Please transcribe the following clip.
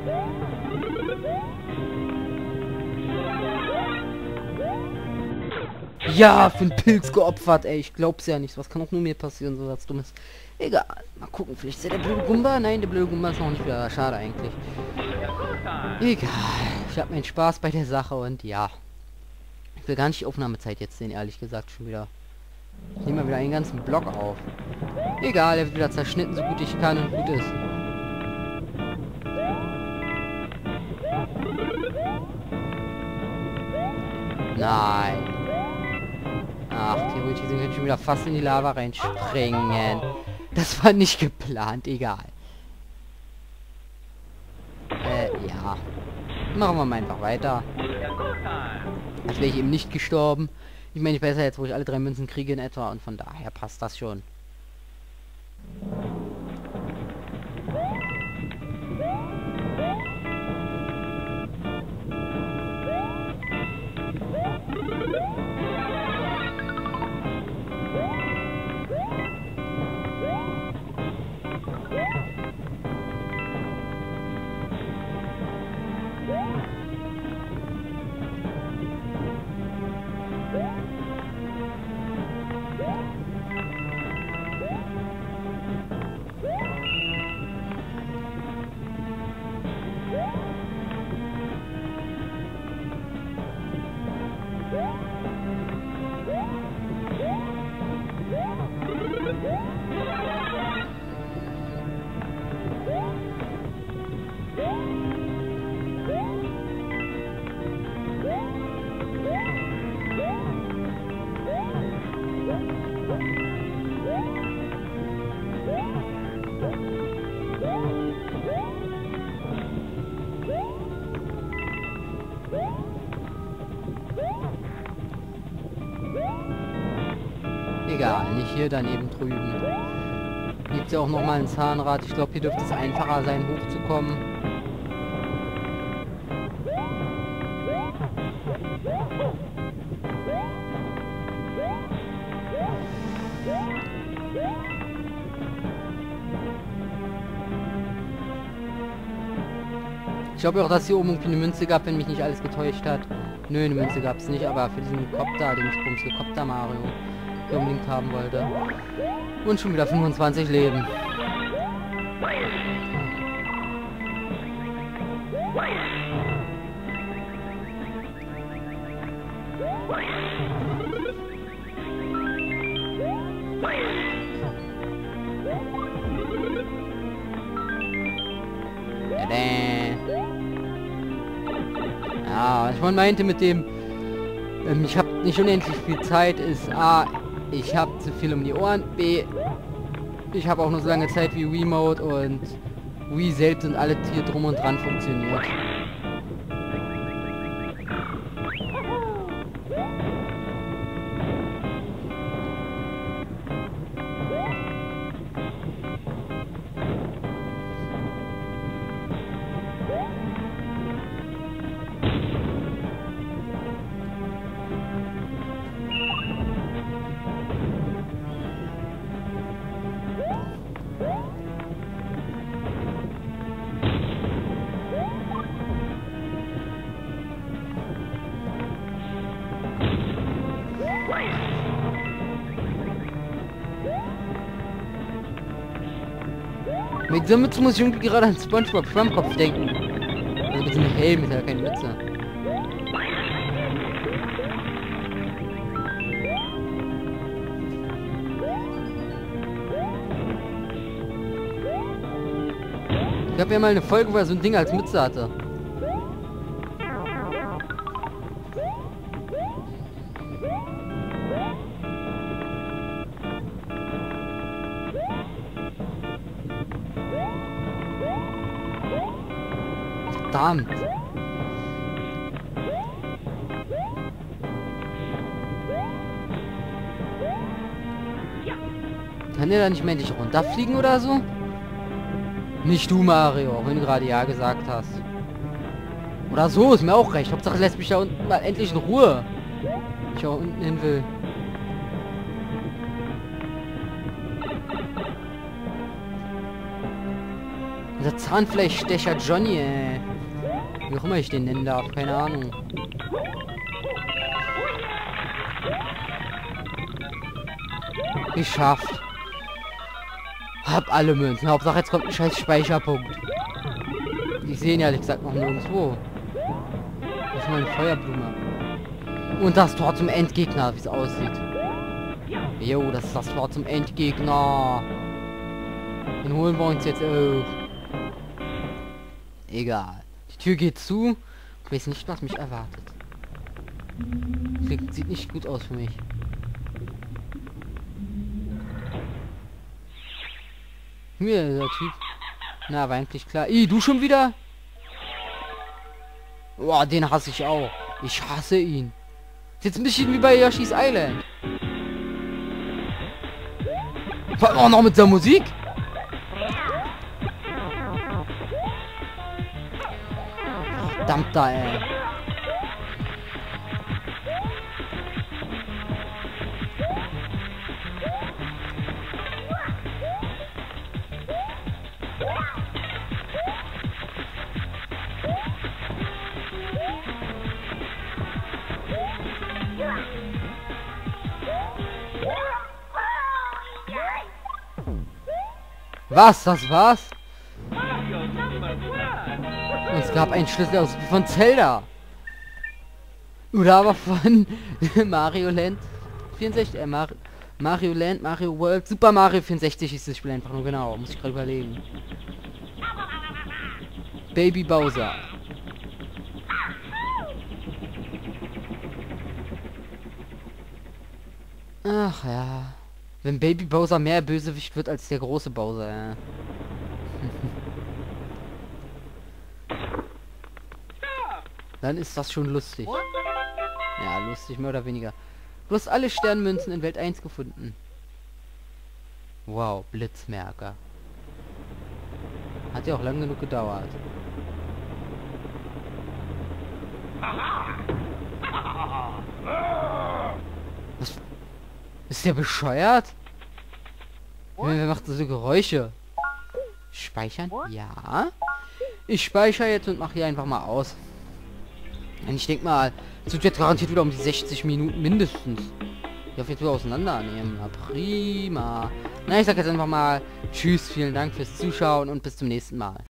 Ja, für einen Pilz geopfert, ey. Ich glaub's ja nicht. Was kann auch nur mir passieren, so was Dummes. Egal. Mal gucken, vielleicht ist ja der blöde Gumba. Nein, der blöde Gumba ist noch nicht wieder. Schade eigentlich. Egal. Ich habe meinen Spaß bei der Sache und ja. Ich will gar nicht die Aufnahmezeit jetzt sehen, ehrlich gesagt, schon wieder. Ich nehme mal wieder einen ganzen Block auf. Egal, er wird wieder zerschnitten, so gut ich kann und gut ist. Nein. Ach, theoretisch könnte ich schon wieder fast in die Lava reinspringen. Das war nicht geplant, egal. Ja. Machen wir mal einfach weiter. Als wäre ich eben nicht gestorben. Ich meine, ich weiß ja jetzt, wo ich alle 3 Münzen kriege in etwa und von daher passt das schon. Egal, nicht hier, daneben drüben. Gibt es ja auch noch mal ein Zahnrad. Ich glaube, hier dürfte es einfacher sein, hochzukommen. Ich glaube auch, dass hier oben irgendwie eine Münze gab, wenn mich nicht alles getäuscht hat. Nö, eine Münze gab es nicht, aber für diesen Kopter, den Kopter Mario hier unbedingt haben wollte. Und schon wieder 25 Leben. Ja, was ich meinte mit dem, ich habe nicht unendlich viel Zeit, ist A, ich habe zu viel um die Ohren, B, ich habe auch nur so lange Zeit wie Wiimote und Wii selbst und alles hier drum und dran funktioniert. Mit der Mütze muss ich irgendwie gerade an SpongeBob Schwammkopf denken. Also mit so einem Helm ist ja keine Mütze. Ich habe ja mal eine Folge, wo er so ein Ding als Mütze hatte. Verdammt. Kann der da nicht mehr endlich runterfliegen oder so? Nicht du, Mario, auch wenn du gerade ja gesagt hast. Oder so, ist mir auch recht. Hauptsache lässt mich da unten mal endlich in Ruhe. Ich auch unten hin will. Der Zahnfleischstecher Johnny, ey. Wie auch immer ich den nennen darf, keine Ahnung. Geschafft. Hab alle Münzen. Hauptsache jetzt kommt ein scheiß Speicherpunkt. Ich sehe ihn ja, ehrlich gesagt, noch nirgendwo. Das ist meine Feuerblume. Und das Tor zum Endgegner, wie es aussieht. Jo, das ist das Tor zum Endgegner. Den holen wir uns jetzt auch. Egal. Die Tür geht zu. Ich weiß nicht, was mich erwartet. Sieht nicht gut aus für mich. Hier, der Typ. Na, war eigentlich klar. Du schon wieder? Boah, den hasse ich auch. Ich hasse ihn. Ist jetzt ein bisschen wie bei Yoshi's Island. Vor allem auch noch mit der Musik. Verdammt da, ey. Was? Das war's? Es gab einen Schlüssel aus von Zelda. Oder aber von Mario Land 64. Mario Land, Mario World, Super Mario 64 ist das Spiel einfach nur, genau. Muss ich gerade überlegen. Baby Bowser. Ach ja. Wenn Baby Bowser mehr Bösewicht wird als der große Bowser, ja. Dann ist das schon lustig. Ja, lustig, mehr oder weniger. Du hast alle Sternmünzen in Welt 1 gefunden. Wow, Blitzmerker. Hat ja auch lang genug gedauert. Was? Ist der bescheuert? Wer macht so Geräusche? Speichern? Ja. Ich speichere jetzt und mache hier einfach mal aus. Und ich denke mal, es wird jetzt garantiert wieder um die 60 Minuten mindestens. Ich darf jetzt wieder auseinandernehmen. Na prima. Na, ich sag jetzt einfach mal Tschüss, vielen Dank fürs Zuschauen und bis zum nächsten Mal.